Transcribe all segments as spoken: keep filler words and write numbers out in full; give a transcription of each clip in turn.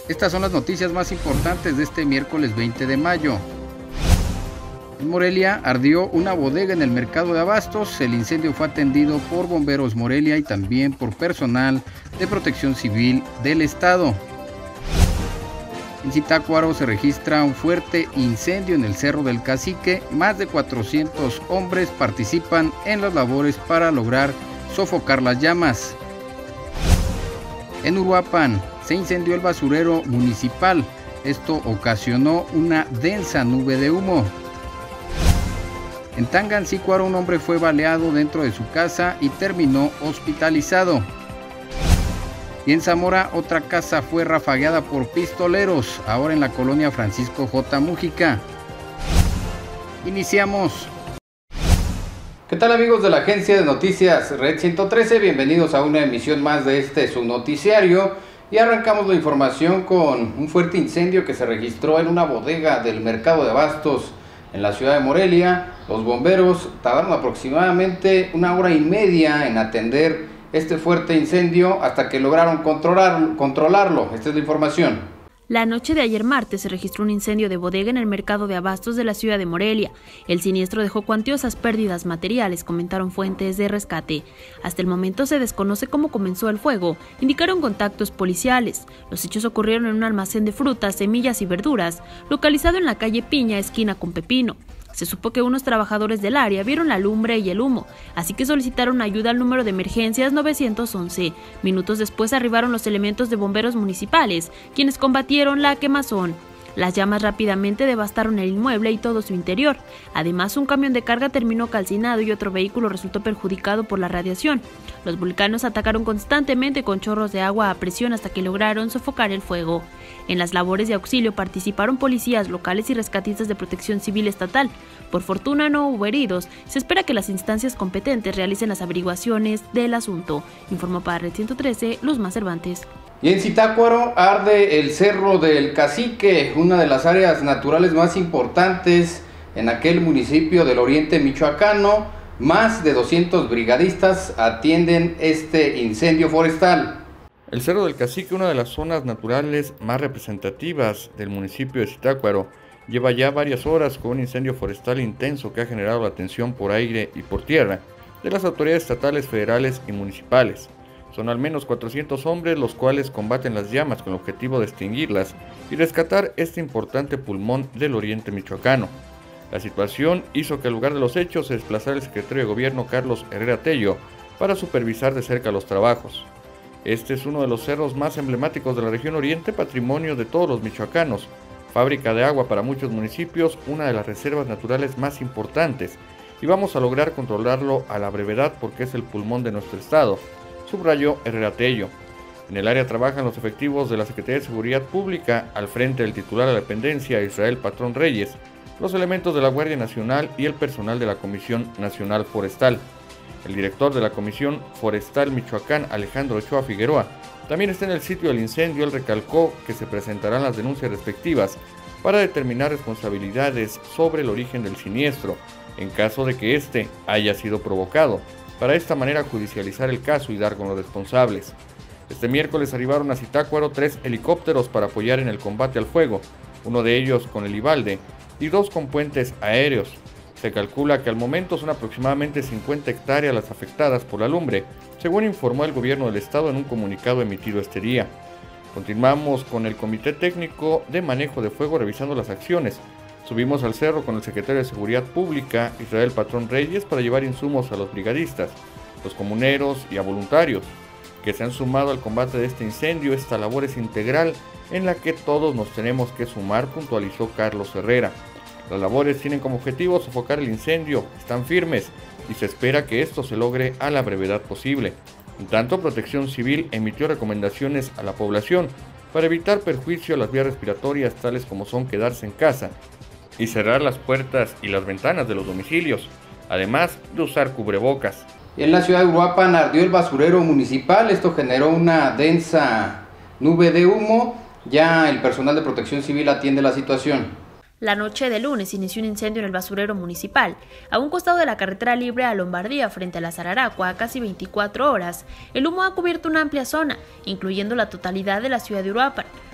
Estas son las noticias más importantes de este miércoles veinte de mayo. En Morelia ardió una bodega en el mercado de abastos. El incendio fue atendido por Bomberos Morelia y también por personal de Protección Civil del estado. En Zitácuaro se registra un fuerte incendio en el Cerro del Cacique. Más de cuatrocientos hombres participan en las labores para lograr sofocar las llamas. En Uruapan se incendió el basurero municipal. Esto ocasionó una densa nube de humo. En Tangancícuaro un hombre fue baleado dentro de su casa y terminó hospitalizado. Y en Zamora otra casa fue rafagueada por pistoleros, ahora en la colonia Francisco J. Mújica. Iniciamos. ¿Qué tal, amigos de la agencia de noticias Red ciento trece? Bienvenidos a una emisión más de este su noticiario. Y arrancamos la información con un fuerte incendio que se registró en una bodega del mercado de abastos en la ciudad de Morelia. Los bomberos tardaron aproximadamente una hora y media en atender este fuerte incendio hasta que lograron controlar, controlarlo. Esta es la información. La noche de ayer martes se registró un incendio de bodega en el mercado de abastos de la ciudad de Morelia. El siniestro dejó cuantiosas pérdidas materiales, comentaron fuentes de rescate. Hasta el momento se desconoce cómo comenzó el fuego, indicaron contactos policiales. Los hechos ocurrieron en un almacén de frutas, semillas y verduras, localizado en la calle Piña, esquina con Pepino. Se supo que unos trabajadores del área vieron la lumbre y el humo, así que solicitaron ayuda al número de emergencias nueve once. Minutos después arribaron los elementos de bomberos municipales, quienes combatieron la quemazón. Las llamas rápidamente devastaron el inmueble y todo su interior. Además, un camión de carga terminó calcinado y otro vehículo resultó perjudicado por la radiación. Los volcanos atacaron constantemente con chorros de agua a presión hasta que lograron sofocar el fuego. En las labores de auxilio participaron policías locales y rescatistas de Protección Civil estatal. Por fortuna no hubo heridos. Se espera que las instancias competentes realicen las averiguaciones del asunto. Informó para Red ciento trece, Luzma Cervantes. Y en Zitácuaro arde el Cerro del Cacique, una de las áreas naturales más importantes en aquel municipio del oriente michoacano. Más de doscientos brigadistas atienden este incendio forestal. El Cerro del Cacique, una de las zonas naturales más representativas del municipio de Zitácuaro, lleva ya varias horas con un incendio forestal intenso que ha generado la atención por aire y por tierra de las autoridades estatales, federales y municipales. Son al menos cuatrocientos hombres los cuales combaten las llamas con el objetivo de extinguirlas y rescatar este importante pulmón del oriente michoacano. La situación hizo que al lugar de los hechos se desplazara el secretario de Gobierno Carlos Herrera Tello para supervisar de cerca los trabajos. Este es uno de los cerros más emblemáticos de la región oriente, patrimonio de todos los michoacanos, fábrica de agua para muchos municipios, una de las reservas naturales más importantes, y vamos a lograr controlarlo a la brevedad porque es el pulmón de nuestro estado, subrayó Herrera Tello. En el área trabajan los efectivos de la Secretaría de Seguridad Pública, al frente del titular de la dependencia, Israel Patrón Reyes, los elementos de la Guardia Nacional y el personal de la Comisión Nacional Forestal. El director de la Comisión Forestal Michoacán, Alejandro Ochoa Figueroa, también está en el sitio del incendio. Él recalcó que se presentarán las denuncias respectivas para determinar responsabilidades sobre el origen del siniestro, en caso de que éste haya sido provocado, para de esta manera judicializar el caso y dar con los responsables. Este miércoles arribaron a Zitácuaro tres helicópteros para apoyar en el combate al fuego, uno de ellos con el Ivalde y dos con puentes aéreos. Se calcula que al momento son aproximadamente cincuenta hectáreas las afectadas por la lumbre, según informó el gobierno del estado en un comunicado emitido este día. Continuamos con el Comité Técnico de Manejo de Fuego revisando las acciones. Subimos al cerro con el secretario de Seguridad Pública, Israel Patrón Reyes, para llevar insumos a los brigadistas, los comuneros y a voluntarios que se han sumado al combate de este incendio. Esta labor es integral en la que todos nos tenemos que sumar, puntualizó Carlos Herrera. Las labores tienen como objetivo sofocar el incendio, están firmes y se espera que esto se logre a la brevedad posible. En tanto, Protección Civil emitió recomendaciones a la población para evitar perjuicio a las vías respiratorias, tales como son quedarse en casa y cerrar las puertas y las ventanas de los domicilios, además de usar cubrebocas. En la ciudad de Uruapan ardió el basurero municipal. Esto generó una densa nube de humo. Ya el personal de Protección Civil atiende la situación. La noche de lunes inició un incendio en el basurero municipal, a un costado de la carretera libre a Lombardía, frente a la Zararacua, a casi veinticuatro horas. El humo ha cubierto una amplia zona, incluyendo la totalidad de la ciudad de Uruapan.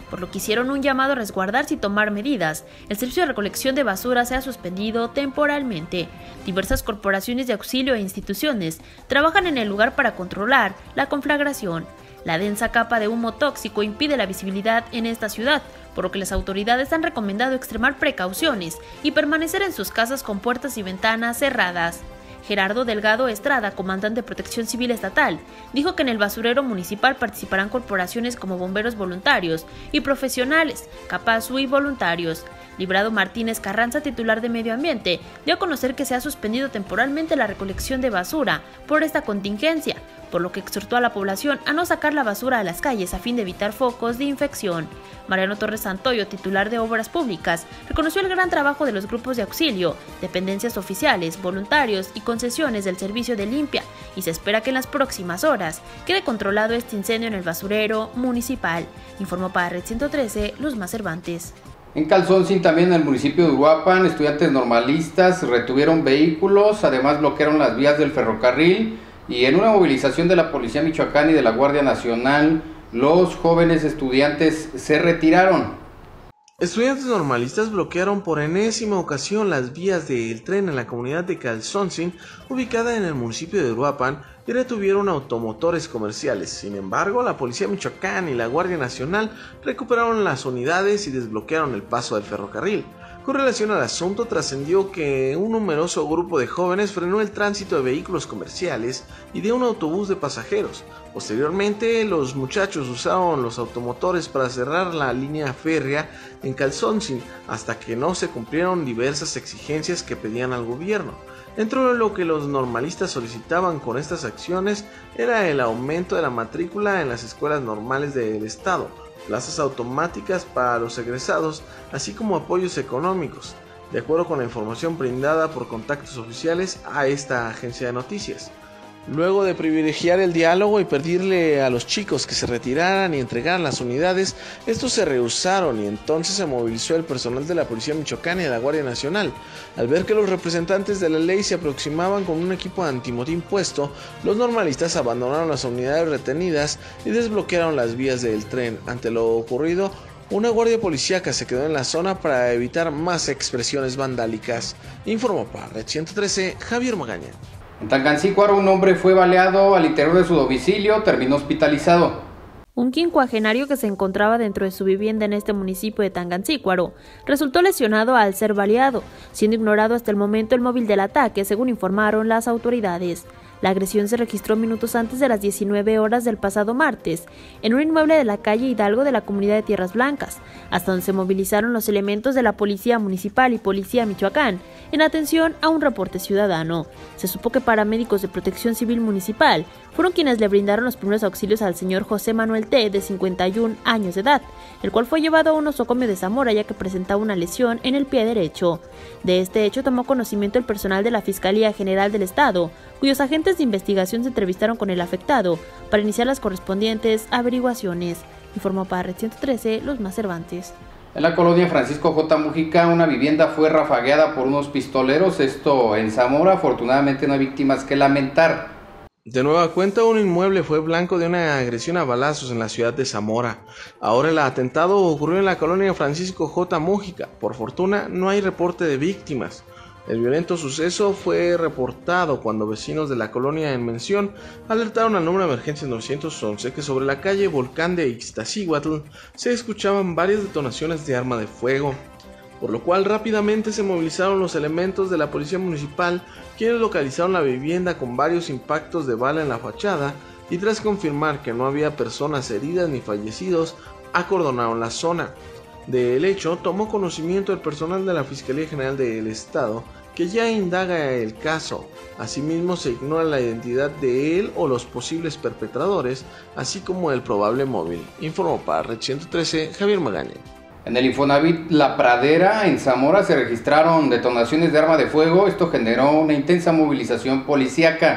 por lo que hicieron un llamado a resguardarse y tomar medidas. El servicio de recolección de basura se ha suspendido temporalmente. Diversas corporaciones de auxilio e instituciones trabajan en el lugar para controlar la conflagración. La densa capa de humo tóxico impide la visibilidad en esta ciudad, por lo que las autoridades han recomendado extremar precauciones y permanecer en sus casas con puertas y ventanas cerradas. Gerardo Delgado Estrada, comandante de Protección Civil Estatal, dijo que en el basurero municipal participarán corporaciones como bomberos voluntarios y profesionales, Capazú y voluntarios. Librado Martínez Carranza, titular de Medio Ambiente, dio a conocer que se ha suspendido temporalmente la recolección de basura por esta contingencia, por lo que exhortó a la población a no sacar la basura a las calles a fin de evitar focos de infección. Mariano Torres Santoyo, titular de Obras Públicas, reconoció el gran trabajo de los grupos de auxilio, dependencias oficiales, voluntarios y concesiones del servicio de limpia, y se espera que en las próximas horas quede controlado este incendio en el basurero municipal. Informó para Red ciento trece, Luzma Cervantes. En Calzoncin, también en el municipio de Uruapan, estudiantes normalistas retuvieron vehículos, además bloquearon las vías del ferrocarril, y en una movilización de la Policía Michoacán y de la Guardia Nacional, los jóvenes estudiantes se retiraron. Estudiantes normalistas bloquearon por enésima ocasión las vías del tren en la comunidad de Calzoncin, ubicada en el municipio de Uruapan, y retuvieron automotores comerciales. Sin embargo, la Policía Michoacán y la Guardia Nacional recuperaron las unidades y desbloquearon el paso del ferrocarril. Con relación al asunto, trascendió que un numeroso grupo de jóvenes frenó el tránsito de vehículos comerciales y de un autobús de pasajeros. Posteriormente, los muchachos usaron los automotores para cerrar la línea férrea en Calzoncin hasta que no se cumplieron diversas exigencias que pedían al gobierno. Dentro de lo que los normalistas solicitaban con estas acciones era el aumento de la matrícula en las escuelas normales del estado, plazas automáticas para los egresados, así como apoyos económicos, de acuerdo con la información brindada por contactos oficiales a esta agencia de noticias. Luego de privilegiar el diálogo y pedirle a los chicos que se retiraran y entregaran las unidades, estos se rehusaron y entonces se movilizó el personal de la Policía Michoacán y de la Guardia Nacional. Al ver que los representantes de la ley se aproximaban con un equipo de antimotín puesto, los normalistas abandonaron las unidades retenidas y desbloquearon las vías del tren. Ante lo ocurrido, una guardia policíaca se quedó en la zona para evitar más expresiones vandálicas. Informó para Red ciento trece, Javier Magaña. En Tangancícuaro, un hombre fue baleado al interior de su domicilio, terminó hospitalizado. Un quincuagenario que se encontraba dentro de su vivienda en este municipio de Tangancícuaro resultó lesionado al ser baleado, siendo ignorado hasta el momento el móvil del ataque, según informaron las autoridades. La agresión se registró minutos antes de las diecinueve horas del pasado martes, en un inmueble de la calle Hidalgo de la comunidad de Tierras Blancas, hasta donde se movilizaron los elementos de la Policía Municipal y Policía Michoacán, en atención a un reporte ciudadano. Se supo que paramédicos de Protección Civil Municipal fueron quienes le brindaron los primeros auxilios al señor José Manuel T., de cincuenta y un años de edad, el cual fue llevado a un nosocomio de Zamora ya que presentaba una lesión en el pie derecho. De este hecho tomó conocimiento el personal de la Fiscalía General del Estado, cuyos agentes de investigación se entrevistaron con el afectado para iniciar las correspondientes averiguaciones. Informó para Red ciento trece, Luzma Cervantes. En la colonia Francisco J. Mujica, una vivienda fue rafagueada por unos pistoleros, esto en Zamora. Afortunadamente no hay víctimas que lamentar. De nueva cuenta, un inmueble fue blanco de una agresión a balazos en la ciudad de Zamora. Ahora el atentado ocurrió en la colonia Francisco J. Mujica. Por fortuna, no hay reporte de víctimas. El violento suceso fue reportado cuando vecinos de la colonia en mención alertaron al número de emergencias novecientos once que sobre la calle Volcán de Ixtaccíhuatl se escuchaban varias detonaciones de arma de fuego, por lo cual rápidamente se movilizaron los elementos de la policía municipal, quienes localizaron la vivienda con varios impactos de bala en la fachada y tras confirmar que no había personas heridas ni fallecidos, acordonaron la zona. Del hecho, tomó conocimiento el personal de la Fiscalía General del Estado, que ya indaga el caso. Asimismo, se ignora la identidad de él o los posibles perpetradores, así como el probable móvil. Informó para Red ciento trece, Javier Magaña. En el Infonavit La Pradera, en Zamora, se registraron detonaciones de arma de fuego. Esto generó una intensa movilización policíaca.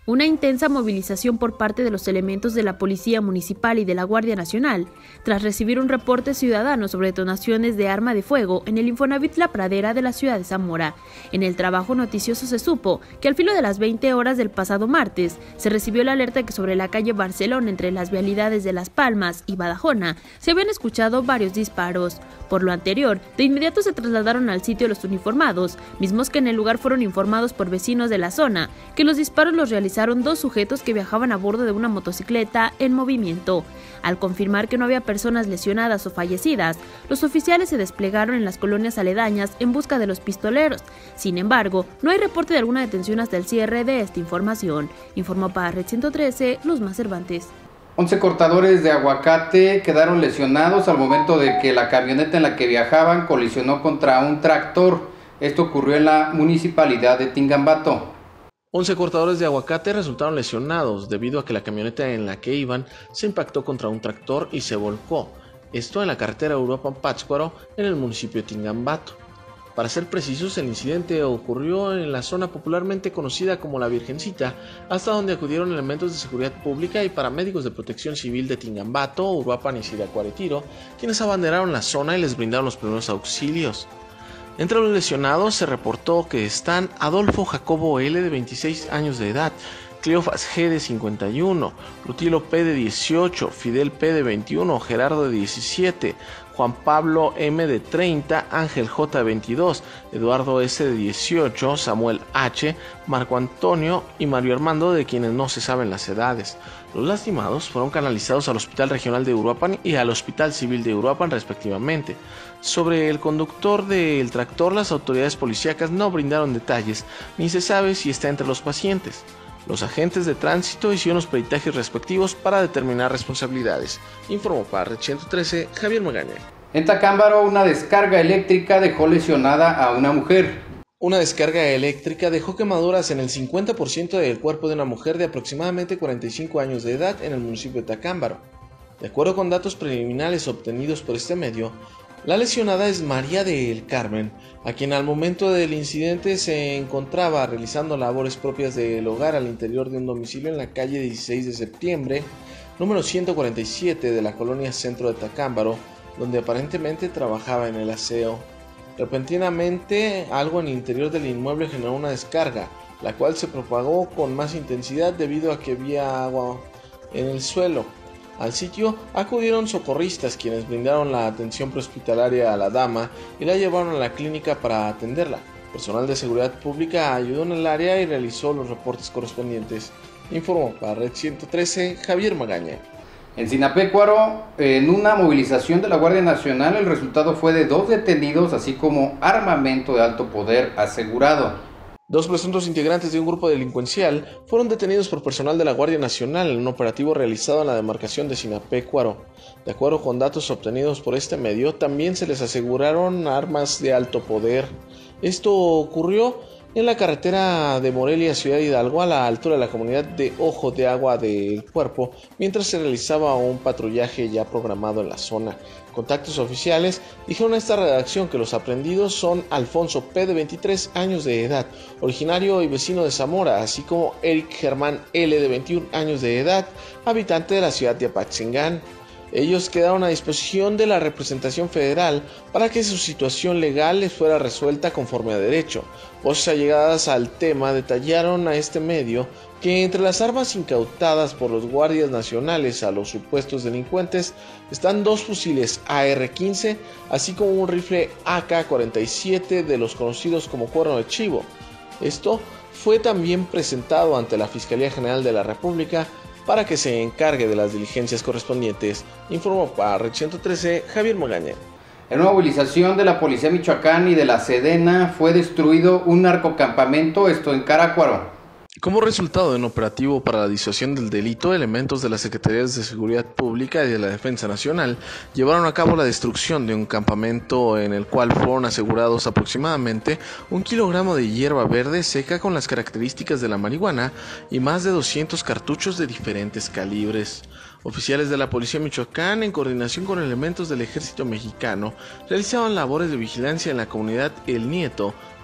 Una intensa movilización por parte de los elementos de la Policía Municipal y de la Guardia Nacional, tras recibir un reporte ciudadano sobre detonaciones de arma de fuego en el Infonavit La Pradera de la ciudad de Zamora. En el trabajo noticioso se supo que al filo de las veinte horas del pasado martes, se recibió la alerta que sobre la calle Barcelona, entre las vialidades de Las Palmas y Badajona, se habían escuchado varios disparos. Por lo anterior, de inmediato se trasladaron al sitio los uniformados, mismos que en el lugar fueron informados por vecinos de la zona, que los disparos los realizaron dos sujetos que viajaban a bordo de una motocicleta en movimiento. Al confirmar que no había personas lesionadas o fallecidas, los oficiales se desplegaron en las colonias aledañas en busca de los pistoleros. Sin embargo, no hay reporte de alguna detención hasta el cierre de esta información, informó para Red ciento trece, Luzma Cervantes. once cortadores de aguacate quedaron lesionados al momento de que la camioneta en la que viajaban colisionó contra un tractor. Esto ocurrió en la municipalidad de Tingambato. once cortadores de aguacate resultaron lesionados debido a que la camioneta en la que iban se impactó contra un tractor y se volcó. Esto en la carretera Uruapan-Pátzcuaro, en el municipio de Tingambato. Para ser precisos, el incidente ocurrió en la zona popularmente conocida como La Virgencita, hasta donde acudieron elementos de seguridad pública y paramédicos de protección civil de Tingambato, Uruapan y Siracuaretiro, quienes abanderaron la zona y les brindaron los primeros auxilios. Entre los lesionados se reportó que están Adolfo Jacobo L., de veintiséis años de edad, Cleofas G., de cincuenta y uno, Rutilo P., de dieciocho, Fidel P., de veintiuno, Gerardo, de diecisiete, Juan Pablo M., de treinta, Ángel J., de veintidós, Eduardo S., de dieciocho, Samuel H., Marco Antonio y Mario Armando, de quienes no se saben las edades. Los lastimados fueron canalizados al Hospital Regional de Uruapan y al Hospital Civil de Uruapan, respectivamente. Sobre el conductor del tractor, las autoridades policíacas no brindaron detalles, ni se sabe si está entre los pacientes. Los agentes de tránsito hicieron los peritajes respectivos para determinar responsabilidades, informó para Red ciento trece, Javier Magaña. En Tacámbaro, una descarga eléctrica dejó lesionada a una mujer. Una descarga eléctrica dejó quemaduras en el cincuenta por ciento del cuerpo de una mujer de aproximadamente cuarenta y cinco años de edad en el municipio de Tacámbaro. De acuerdo con datos preliminares obtenidos por este medio, la lesionada es María del Carmen, a quien al momento del incidente se encontraba realizando labores propias del hogar al interior de un domicilio en la calle dieciséis de septiembre, número ciento cuarenta y siete de la colonia Centro de Tacámbaro, donde aparentemente trabajaba en el aseo. Repentinamente, algo en el interior del inmueble generó una descarga, la cual se propagó con más intensidad debido a que había agua en el suelo. Al sitio acudieron socorristas, quienes brindaron la atención prehospitalaria a la dama y la llevaron a la clínica para atenderla. Personal de seguridad pública ayudó en el área y realizó los reportes correspondientes, informó para Red ciento trece, Javier Magaña. En Sinapecuaro, en una movilización de la Guardia Nacional, el resultado fue de dos detenidos, así como armamento de alto poder asegurado. Dos presuntos integrantes de un grupo delincuencial fueron detenidos por personal de la Guardia Nacional en un operativo realizado en la demarcación de Sinapecuaro. De acuerdo con datos obtenidos por este medio, también se les aseguraron armas de alto poder. Esto ocurrió en la carretera de Morelia, Ciudad Hidalgo, a la altura de la comunidad de Ojo de Agua del Cuerpo, mientras se realizaba un patrullaje ya programado en la zona. Contactos oficiales dijeron a esta redacción que los aprendidos son Alfonso P., de veintitrés años de edad, originario y vecino de Zamora, así como Eric Germán L., de veintiún años de edad, habitante de la ciudad de Apatzingán. Ellos quedaron a disposición de la representación federal para que su situación legal les fuera resuelta conforme a derecho. Voces allegadas al tema detallaron a este medio que entre las armas incautadas por los guardias nacionales a los supuestos delincuentes están dos fusiles A R quince, así como un rifle A K cuarenta y siete de los conocidos como cuerno de chivo. Esto fue también presentado ante la Fiscalía General de la República para que se encargue de las diligencias correspondientes, informó para Red ciento trece, Javier Magaña. En una movilización de la Policía Michoacán y de la Sedena fue destruido un narcocampamento, esto en Carácuaro. Como resultado de un operativo para la disuasión del delito, elementos de las Secretarías de Seguridad Pública y de la Defensa Nacional llevaron a cabo la destrucción de un campamento en el cual fueron asegurados aproximadamente un kilogramo de hierba verde seca con las características de la marihuana y más de doscientos cartuchos de diferentes calibres. Oficiales de la Policía Michoacán, en coordinación con elementos del Ejército Mexicano, realizaban labores de vigilancia en la comunidad El Nieto,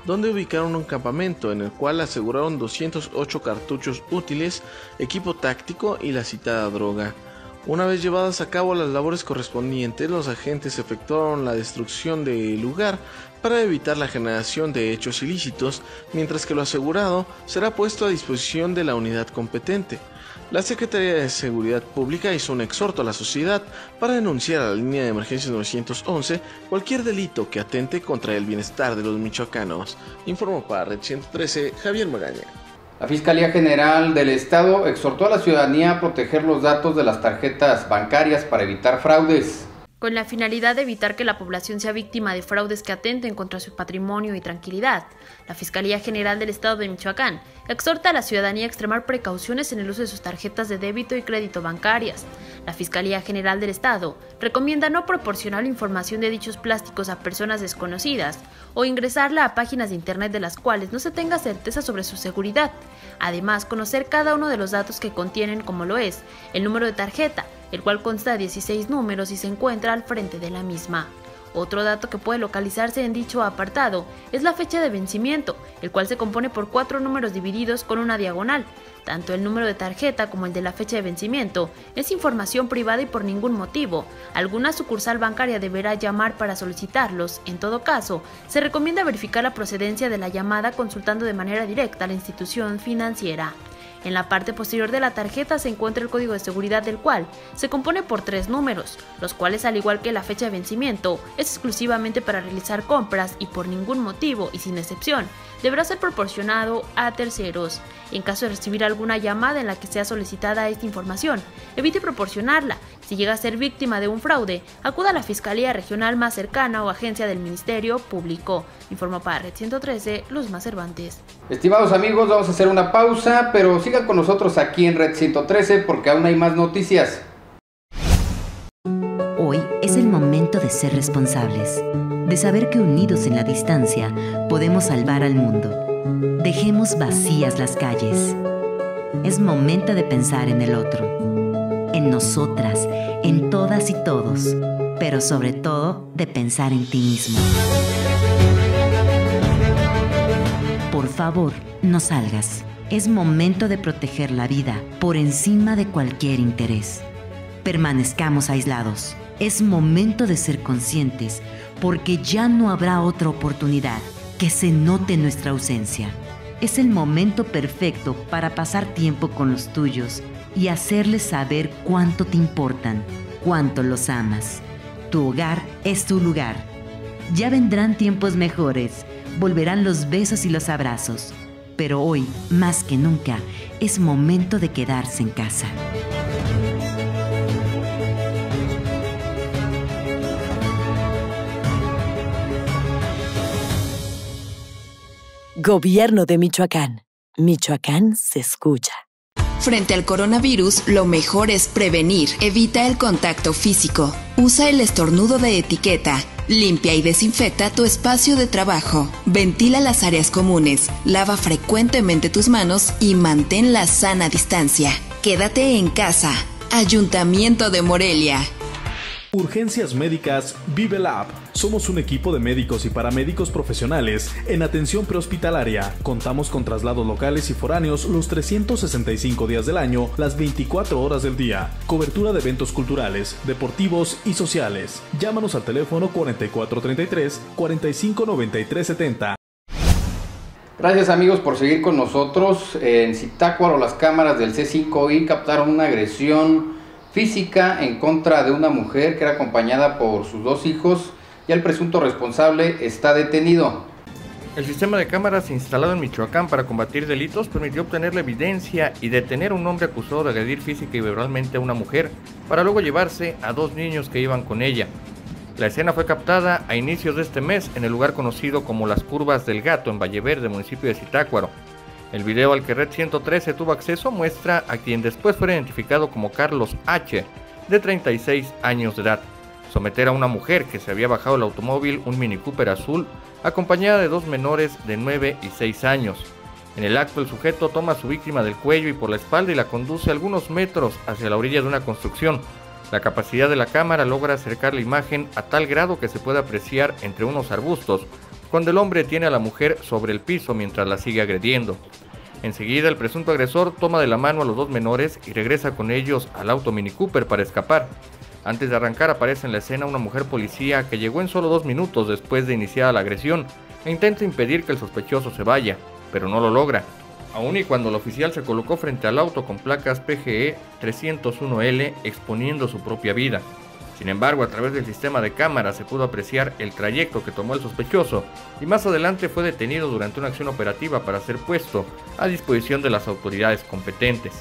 donde ubicaron un campamento en el cual aseguraron doscientos ocho cartuchos útiles, equipo táctico y la citada droga. Una vez llevadas a cabo las labores correspondientes, los agentes efectuaron la destrucción del lugar para evitar la generación de hechos ilícitos, mientras que lo asegurado será puesto a disposición de la unidad competente. La Secretaría de Seguridad Pública hizo un exhorto a la sociedad para denunciar a la línea de emergencias novecientos once cualquier delito que atente contra el bienestar de los michoacanos. Informó para Red ciento trece, Javier Magaña. La Fiscalía General del Estado exhortó a la ciudadanía a proteger los datos de las tarjetas bancarias para evitar fraudes. Con la finalidad de evitar que la población sea víctima de fraudes que atenten contra su patrimonio y tranquilidad, la Fiscalía General del Estado de Michoacán exhorta a la ciudadanía a extremar precauciones en el uso de sus tarjetas de débito y crédito bancarias. La Fiscalía General del Estado recomienda no proporcionar información de dichos plásticos a personas desconocidas o ingresarla a páginas de internet de las cuales no se tenga certeza sobre su seguridad. Además, conocer cada uno de los datos que contienen, como lo es el número de tarjeta, el cual consta de dieciséis números y se encuentra al frente de la misma. Otro dato que puede localizarse en dicho apartado es la fecha de vencimiento, el cual se compone por cuatro números divididos con una diagonal. Tanto el número de tarjeta como el de la fecha de vencimiento es información privada y por ningún motivo alguna sucursal bancaria deberá llamar para solicitarlos. En todo caso, se recomienda verificar la procedencia de la llamada consultando de manera directa a la institución financiera. En la parte posterior de la tarjeta se encuentra el código de seguridad, del cual se compone por tres números, los cuales, al igual que la fecha de vencimiento, es exclusivamente para realizar compras y por ningún motivo y sin excepción deberá ser proporcionado a terceros. En caso de recibir alguna llamada en la que sea solicitada esta información, evite proporcionarla. Si llega a ser víctima de un fraude, acuda a la Fiscalía Regional más cercana o agencia del Ministerio Público. Informó para Red ciento trece, Luz Más Cervantes. Estimados amigos, vamos a hacer una pausa, pero sigan con nosotros aquí en Red ciento trece porque aún hay más noticias. Hoy es el momento de ser responsables, de saber que unidos en la distancia podemos salvar al mundo. Dejemos vacías las calles. Es momento de pensar en el otro, en nosotras, en todas y todos, pero sobre todo de pensar en ti mismo. Por favor, no salgas. Es momento de proteger la vida por encima de cualquier interés. Permanezcamos aislados. Es momento de ser conscientes, porque ya no habrá otra oportunidad que se note nuestra ausencia. Es el momento perfecto para pasar tiempo con los tuyos y hacerles saber cuánto te importan, cuánto los amas. Tu hogar es tu lugar. Ya vendrán tiempos mejores, volverán los besos y los abrazos, pero hoy, más que nunca, es momento de quedarse en casa. Gobierno de Michoacán. Michoacán se escucha. Frente al coronavirus, lo mejor es prevenir. Evita el contacto físico. Usa el estornudo de etiqueta. Limpia y desinfecta tu espacio de trabajo. Ventila las áreas comunes. Lava frecuentemente tus manos y mantén la sana distancia. Quédate en casa. Ayuntamiento de Morelia. Urgencias Médicas ViveLab. Somos un equipo de médicos y paramédicos profesionales en atención prehospitalaria. Contamos con traslados locales y foráneos los trescientos sesenta y cinco días del año, las veinticuatro horas del día. Cobertura de eventos culturales, deportivos y sociales. Llámanos al teléfono cuarenta y cuatro treinta y tres, cuarenta y cinco noventa y tres setenta. Gracias amigos por seguir con nosotros. En Zitácuaro las cámaras del C cinco I captaron una agresión física en contra de una mujer que era acompañada por sus dos hijos y el presunto responsable está detenido. El sistema de cámaras instalado en Michoacán para combatir delitos permitió obtener la evidencia y detener a un hombre acusado de agredir física y verbalmente a una mujer para luego llevarse a dos niños que iban con ella. La escena fue captada a inicios de este mes en el lugar conocido como Las Curvas del Gato en Valleverde, municipio de Zitácuaro. El video al que Red ciento trece tuvo acceso muestra a quien después fue identificado como Carlos H., de treinta y seis años de edad, someter a una mujer que se había bajado del automóvil, un Mini Cooper azul, acompañada de dos menores de nueve y seis años. En el acto, el sujeto toma a su víctima del cuello y por la espalda y la conduce algunos metros hacia la orilla de una construcción. La capacidad de la cámara logra acercar la imagen a tal grado que se puede apreciar entre unos arbustos cuando el hombre tiene a la mujer sobre el piso mientras la sigue agrediendo. Enseguida el presunto agresor toma de la mano a los dos menores y regresa con ellos al auto Mini Cooper para escapar. Antes de arrancar aparece en la escena una mujer policía que llegó en solo dos minutos después de iniciar la agresión e intenta impedir que el sospechoso se vaya, pero no lo logra. Aún y cuando el oficial se colocó frente al auto con placas P G E trescientos uno L exponiendo su propia vida. Sin embargo, a través del sistema de cámaras se pudo apreciar el trayecto que tomó el sospechoso y más adelante fue detenido durante una acción operativa para ser puesto a disposición de las autoridades competentes.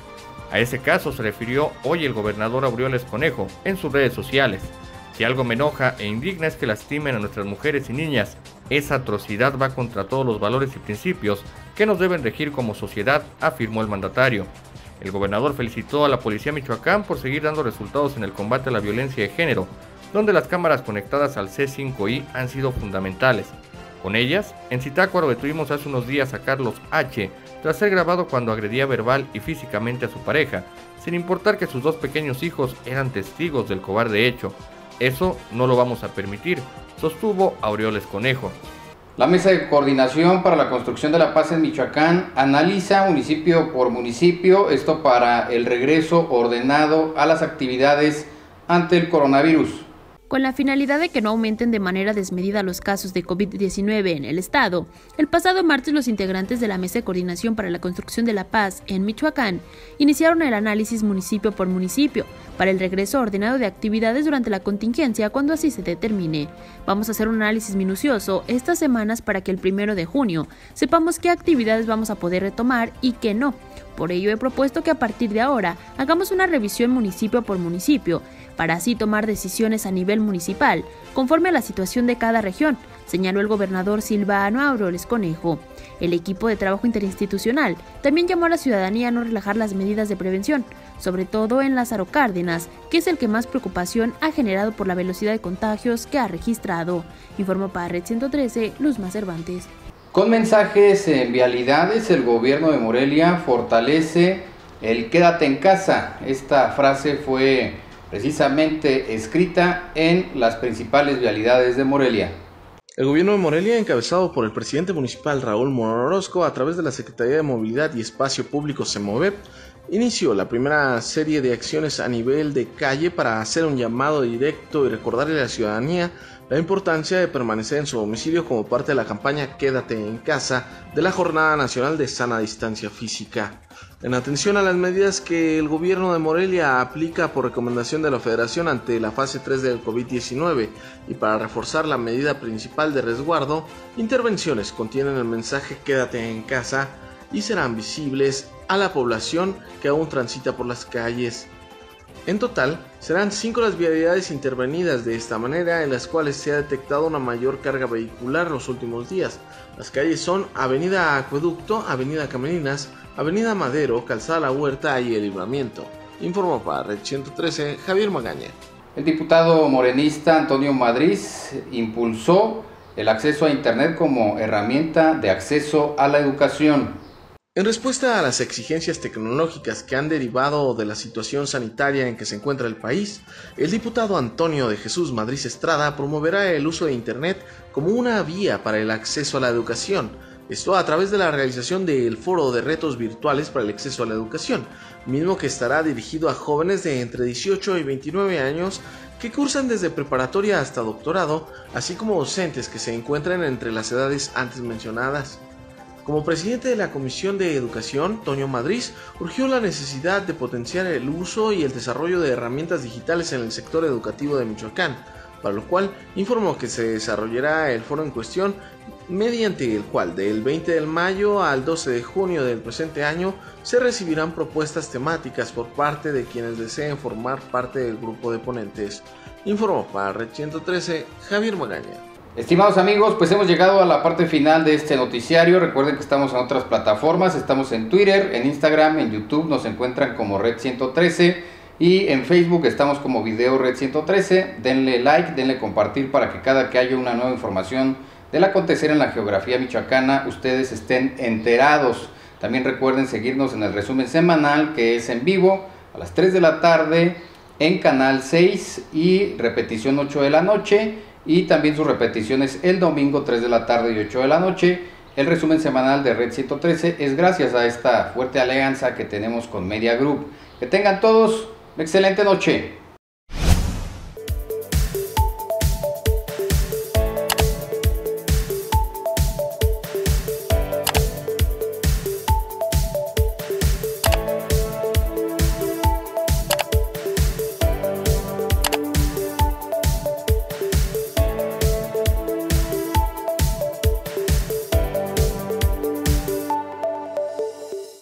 A ese caso se refirió hoy el gobernador Aureoles Conejo en sus redes sociales. Si algo me enoja e indigna es que lastimen a nuestras mujeres y niñas. Esa atrocidad va contra todos los valores y principios que nos deben regir como sociedad, afirmó el mandatario. El gobernador felicitó a la Policía Michoacán por seguir dando resultados en el combate a la violencia de género, donde las cámaras conectadas al C cinco I han sido fundamentales. Con ellas, en Zitácuaro detuvimos hace unos días a Carlos H., tras ser grabado cuando agredía verbal y físicamente a su pareja, sin importar que sus dos pequeños hijos eran testigos del cobarde hecho. Eso no lo vamos a permitir, sostuvo Aureoles Conejo. La Mesa de Coordinación para la Construcción de la Paz en Michoacán analiza municipio por municipio, esto para el regreso ordenado a las actividades ante el coronavirus. Con la finalidad de que no aumenten de manera desmedida los casos de COVID diecinueve en el estado, el pasado martes los integrantes de la Mesa de Coordinación para la Construcción de la Paz en Michoacán iniciaron el análisis municipio por municipio para el regreso ordenado de actividades durante la contingencia cuando así se determine. Vamos a hacer un análisis minucioso estas semanas para que el primero de junio sepamos qué actividades vamos a poder retomar y qué no. Por ello he propuesto que a partir de ahora hagamos una revisión municipio por municipio, para así tomar decisiones a nivel municipal, conforme a la situación de cada región, señaló el gobernador Silvano Aureoles Conejo. El equipo de trabajo interinstitucional también llamó a la ciudadanía a no relajar las medidas de prevención, sobre todo en Lázaro Cárdenas, que es el que más preocupación ha generado por la velocidad de contagios que ha registrado. Informó para Red ciento trece, Luzma Cervantes. Con mensajes en vialidades, el gobierno de Morelia fortalece el quédate en casa. Esta frase fue precisamente escrita en las principales vialidades de Morelia. El gobierno de Morelia, encabezado por el presidente municipal Raúl Morón Orozco, a través de la Secretaría de Movilidad y Espacio Público SEMOVEP, inició la primera serie de acciones a nivel de calle para hacer un llamado directo y recordarle a la ciudadanía la importancia de permanecer en su domicilio como parte de la campaña Quédate en Casa de la Jornada Nacional de Sana Distancia Física. En atención a las medidas que el gobierno de Morelia aplica por recomendación de la Federación ante la fase tres del COVID diecinueve y para reforzar la medida principal de resguardo, intervenciones contienen el mensaje Quédate en casa y serán visibles a la población que aún transita por las calles. En total, serán cinco las vialidades intervenidas de esta manera en las cuales se ha detectado una mayor carga vehicular los últimos días. Las calles son Avenida Acueducto, Avenida Camerinas, Avenida Madero, Calzada La Huerta y El Libramiento. Informó para Red ciento trece, Javier Magaña. El diputado morenista Antonio Madrid impulsó el acceso a Internet como herramienta de acceso a la educación. En respuesta a las exigencias tecnológicas que han derivado de la situación sanitaria en que se encuentra el país, el diputado Antonio de Jesús Madrid Estrada promoverá el uso de Internet como una vía para el acceso a la educación. Esto a través de la realización del Foro de Retos Virtuales para el Acceso a la Educación, mismo que estará dirigido a jóvenes de entre dieciocho y veintinueve años que cursan desde preparatoria hasta doctorado, así como docentes que se encuentran entre las edades antes mencionadas. Como presidente de la Comisión de Educación, Toño Madrid urgió la necesidad de potenciar el uso y el desarrollo de herramientas digitales en el sector educativo de Michoacán, para lo cual informó que se desarrollará el foro en cuestión, mediante el cual del veinte de mayo al doce de junio del presente año se recibirán propuestas temáticas por parte de quienes deseen formar parte del grupo de ponentes. Informó para Red ciento trece, Javier Magaña. Estimados amigos, pues hemos llegado a la parte final de este noticiario. Recuerden que estamos en otras plataformas, estamos en Twitter, en Instagram, en YouTube, nos encuentran como Red ciento trece y en Facebook estamos como Video Red ciento trece. Denle like, denle compartir para que cada que haya una nueva información del acontecer en la geografía michoacana, ustedes estén enterados. También recuerden seguirnos en el resumen semanal que es en vivo a las tres de la tarde en Canal seis y repetición ocho de la noche y también sus repeticiones el domingo tres de la tarde y ocho de la noche. El resumen semanal de Red ciento trece es gracias a esta fuerte alianza que tenemos con Media Group. Que tengan todos una excelente noche.